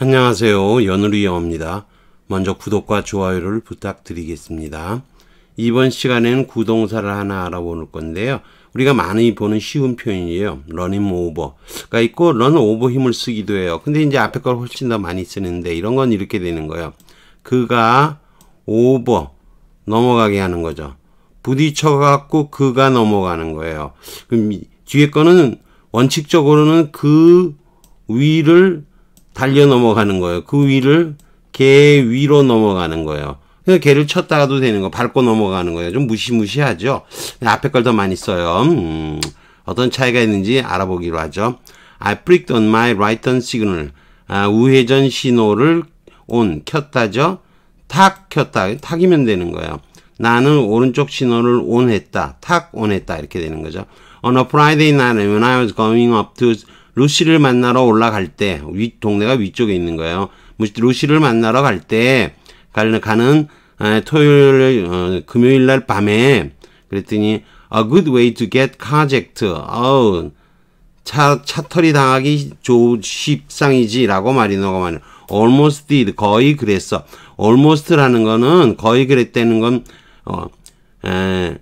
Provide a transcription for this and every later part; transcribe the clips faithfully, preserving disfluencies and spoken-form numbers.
안녕하세요. 연우리 영어입니다. 먼저 구독과 좋아요를 부탁드리겠습니다. 이번 시간에는 구동사를 하나 알아볼 건데요. 우리가 많이 보는 쉬운 표현이에요. running over가 있고 run over 힘을 쓰기도 해요. 근데 이제 앞에 걸 훨씬 더 많이 쓰는데 이런 건 이렇게 되는 거예요. 그가 over 넘어가게 하는 거죠. 부딪혀갖고 그가 넘어가는 거예요. 그럼 뒤에 거는 원칙적으로는 그 위를 달려 넘어가는 거예요. 그 위를 걔 위로 넘어가는 거예요. 그래서 걔를 쳤다가도 되는 거, 밟고 넘어가는 거예요. 좀 무시무시하죠. 앞에 걸 더 많이 써요. 음, 어떤 차이가 있는지 알아보기로 하죠. I flicked on my right turn signal. 아, 우회전 신호를 on 켰다죠. 탁 켰다. 탁이면 되는 거예요. 나는 오른쪽 신호를 on 했다. 탁 on 했다. 이렇게 되는 거죠. On a Friday night when I was going up to 루시를 만나러 올라갈 때, 위, 동네가 위쪽에 있는 거예요. 루시를 만나러 갈 때, 가는, 에, 토요일, 어, 금요일 날 밤에, 그랬더니, a good way to get carjacked. 어우, 차, 차털이 당하기 조, 쉽상이지. 라고 마리노가 말해요. almost did. 거의 그랬어. almost라는 거는 거의 그랬다는 건, 어, 에,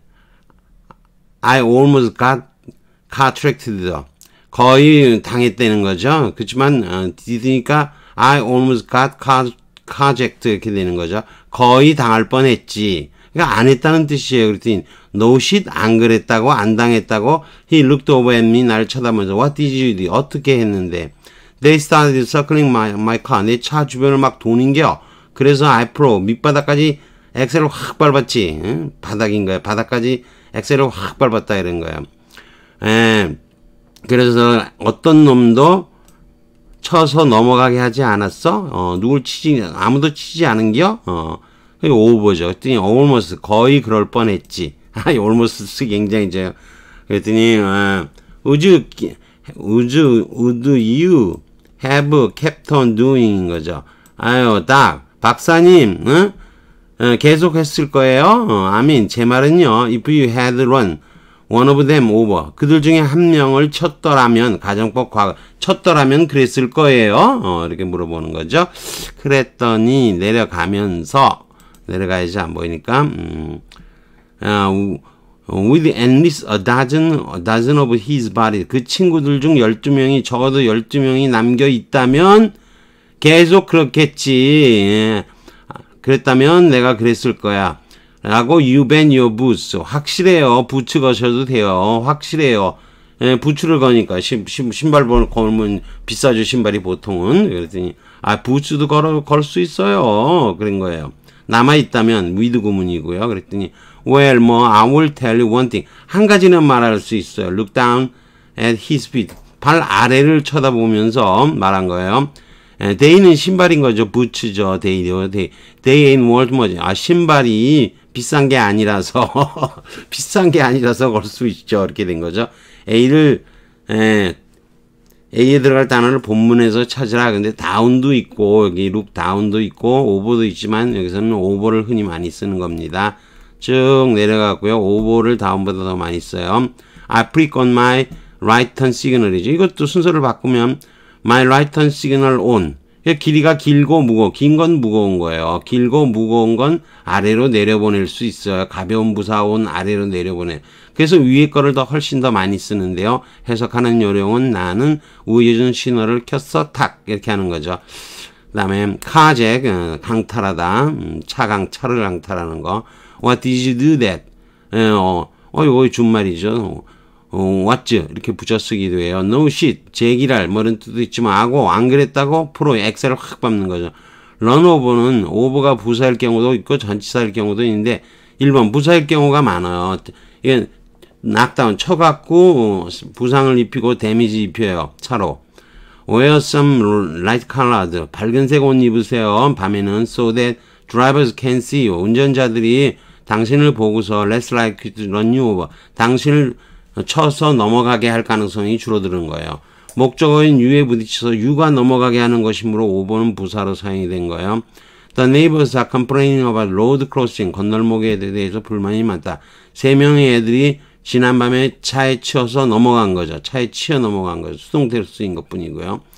I almost got carjacked. 거의 당했다는 거죠. 그렇지만 어, did니까 I almost got carjacked 이렇게 되는 거죠. 거의 당할 뻔했지. 그러니까 안 했다는 뜻이에요. 그랬더니 no shit 안 그랬다고 안 당했다고 he looked over at me 나를 쳐다보면서 what did you do 어떻게 했는데 they started circling my, my car 내 차 주변을 막 도는겨. 그래서 앞으로 밑바닥까지 엑셀을 확 밟았지. 응? 바닥인 거야. 바닥까지 엑셀을 확 밟았다 이런 거야. 에. 그래서 어떤 놈도 쳐서 넘어가게 하지 않았어? 어, 누굴 치지, 아무도 치지 않은겨? 어, 그게 오버죠. 그랬더니 almost, 거의 그럴 뻔 했지. 아, almost 굉장히 저, 그랬더니, 어, would you, would you, would you have kept on doing 거죠. 아유, 딱, 박사님, 응? 어, 계속 했을 거예요? 어, 아민, 제 말은요, if you had run, one of them over. 그들 중에 한 명을 쳤더라면, 가정법 과거, 쳤더라면 그랬을 거예요. 어, 이렇게 물어보는 거죠. 그랬더니, 내려가면서, 내려가야지 안 보이니까, 음, uh, with at least a dozen, a dozen of his body. 그 친구들 중 열두 명이, 적어도 열두 명이 남겨 있다면, 계속 그렇겠지. 예. 그랬다면 내가 그랬을 거야. 라고 you bet your boots. 확실해요. 부츠 거셔도 돼요. 확실해요. 예, 부츠를 거니까 신, 신, 신발 걸면 비싸죠. 신발이 보통은. 그랬더니 아 부츠도 걸어 걸 수 있어요. 그런 거예요. 남아 있다면 with 구문이고요. 그랬더니 well 뭐 I will tell you one thing. 한 가지는 말할 수 있어요. Look down at his feet. 발 아래를 쳐다보면서 말한 거예요. 데이는 신발인 거죠. 부츠죠. 데이요. 데이. 데이 ain't worth much. 아 신발이 비싼 게 아니라서 비싼 게 아니라서 걸 수 있죠. 이렇게 된 거죠. A를 에, A에 들어갈 단어를 본문에서 찾으라. 근데 다운도 있고 여기 룩 다운도 있고 오버도 있지만 여기서는 오버를 흔히 많이 쓰는 겁니다. 쭉 내려가고요. 오버를 다운보다 더 많이 써요. I flick on my right turn signal이죠. 이것도 순서를 바꾸면 my right turn signal on. 길이가 길고 무거워. 긴 건 무거운 거예요. 길고 무거운 건 아래로 내려보낼 수 있어요. 가벼운 부사 on 아래로 내려보내. 그래서 위에 거를 더 훨씬 더 많이 쓰는데요. 해석하는 요령은 나는 우회전 신호를 켰어. 탁 이렇게 하는 거죠. 그 다음에 carjack 강탈하다. 음, 차강 차를 강탈하는 거. What did you do that? 에, 어, 어 이거 준말이죠. 어, what 이렇게 붙여쓰기도 해요. no shit 제기랄 뭐 이런 뜻도 있지만 하고 안 그랬다고 프로 엑셀을 확 밟는 거죠. run over는 over가 부사일 경우도 있고 전치사일 경우도 있는데 일 번 부사일 경우가 많아요. 이게 knockdown 쳐갖고 부상을 입히고 데미지 입혀요. 차로. wear some light colored 밝은색 옷 입으세요. 밤에는 so that drivers can see you. 운전자들이 당신을 보고서 less likely to run you over. 당신을 쳐서 넘어가게 할 가능성이 줄어드는 거예요. 목적어인 you에 부딪혀서 you가 넘어가게 하는 것이므로 over는 부사로 사용이 된 거예요. The neighbors are complaining about road crossing. 건널목에 대해서 불만이 많다. 세 명의 애들이 지난밤에 차에 치여서 넘어간 거죠. 차에 치여 넘어간 거죠. 수동태로 쓰인 것 뿐이고요.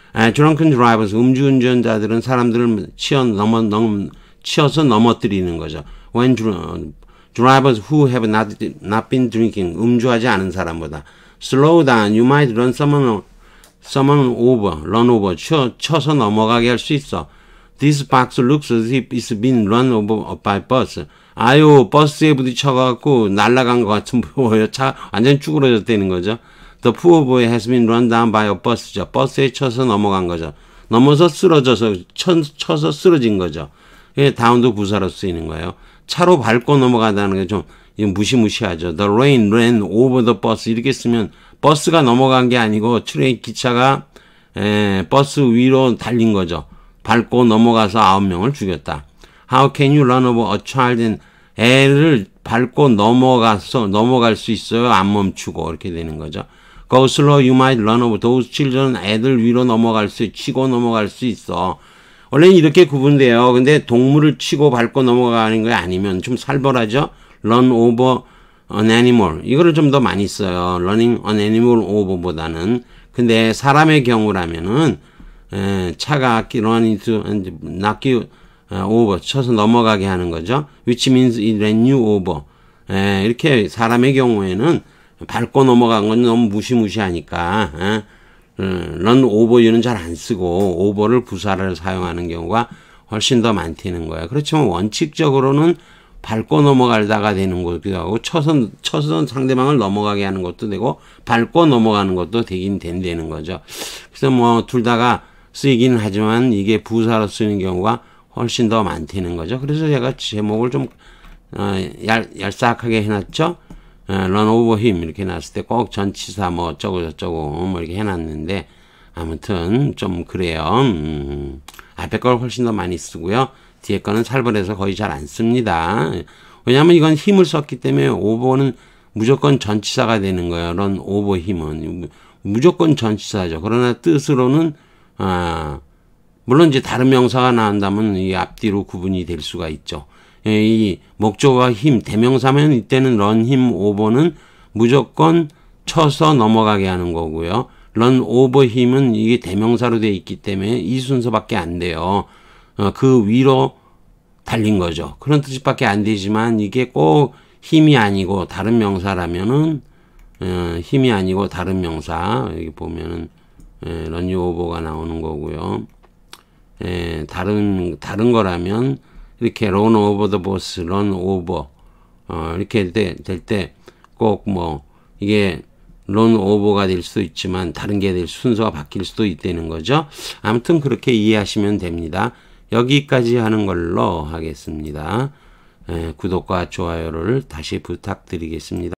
아, drunken drivers, 음주운전자들은 사람들을 치어 넘어, 넘, 치어서 넘어뜨리는 거죠. When drivers who have not, not been drinking, 음주하지 않은 사람보다. Slow down, you might run someone, someone over, run over, 쳐, 쳐서 넘어가게 할 수 있어. This box looks as if it's been run over by bus. 아유, 버스에 부딪혀갖고 날아간 것 같은 보여. 차 완전 쭈그러졌다는 거죠. The poor boy has been run down by a bus죠. 버스에 쳐서 넘어간 거죠. 넘어서 쓰러져서 쳐, 쳐서 쓰러진 거죠. 예, 다운도 부사로 쓰이는 거예요. 차로 밟고 넘어가다는 게 좀 무시무시하죠. The rain ran over the bus 이렇게 쓰면 버스가 넘어간 게 아니고 트레인 기차가 에, 버스 위로 달린 거죠. 밟고 넘어가서 아홉 명을 죽였다. How can you run over a child and 애를 밟고 넘어가서 넘어갈 수 있어요? 안 멈추고 이렇게 되는 거죠. Go slow, you might run over those children. 애들 위로 넘어갈 수, 치고 넘어갈 수 있어. 원래는 이렇게 구분돼요. 근데 동물을 치고 밟고 넘어가는 게 아니면 좀 살벌하죠. Run over an animal. 이거를 좀 더 많이 써요. Running an animal over보다는. 근데 사람의 경우라면은 에, 차가 run into and knock you over 쳐서 넘어가게 하는 거죠. Which means it ran you over. 에, 이렇게 사람의 경우에는 밟고 넘어간 건 너무 무시무시하니까 에, run over you는 잘 안 쓰고 over를 부사를 사용하는 경우가 훨씬 더 많다는 거예요. 그렇지만 원칙적으로는 밟고 넘어가다가 되는 것도 하고 쳐서 쳐서 상대방을 넘어가게 하는 것도 되고 밟고 넘어가는 것도 되긴 된다는 거죠. 그래서 뭐 둘 다가 쓰이긴 하지만 이게 부사로 쓰는 경우가 훨씬 더 많다는 거죠. 그래서 제가 제목을 좀 어, 얄, 얄싹하게 해놨죠. 어, run over him 이렇게 해놨을 때 꼭 전치사 뭐 어쩌고 저쩌고 뭐 이렇게 해놨는데 아무튼 좀 그래요. 음, 앞에 걸 훨씬 더 많이 쓰고요. 뒤에 거는 살벌해서 거의 잘 안 씁니다. 왜냐하면 이건 힘을 썼기 때문에 over는 무조건 전치사가 되는 거예요. run over 힘은 무조건 전치사죠. 그러나 뜻으로는 아, 물론 이제 다른 명사가 나온다면 이 앞뒤로 구분이 될 수가 있죠. 이 목적어가 힘, 대명사면 이때는 run him over는 무조건 쳐서 넘어가게 하는 거고요. run over him은 이게 대명사로 되어 있기 때문에 이 순서밖에 안 돼요. 어, 그 위로 달린 거죠. 그런 뜻밖에 안 되지만 이게 꼭 힘이 아니고 다른 명사라면은 어, 힘이 아니고 다른 명사 여기 보면은 에, run you over가 나오는 거고요. 에, 다른 다른 거라면 이렇게 run over the bus, run over 어, 이렇게 될 때 꼭 뭐 이게 run over가 될 수도 있지만 다른 게 될 순서가 바뀔 수도 있다는 거죠. 아무튼 그렇게 이해하시면 됩니다. 여기까지 하는 걸로 하겠습니다. 에, 구독과 좋아요를 다시 부탁드리겠습니다.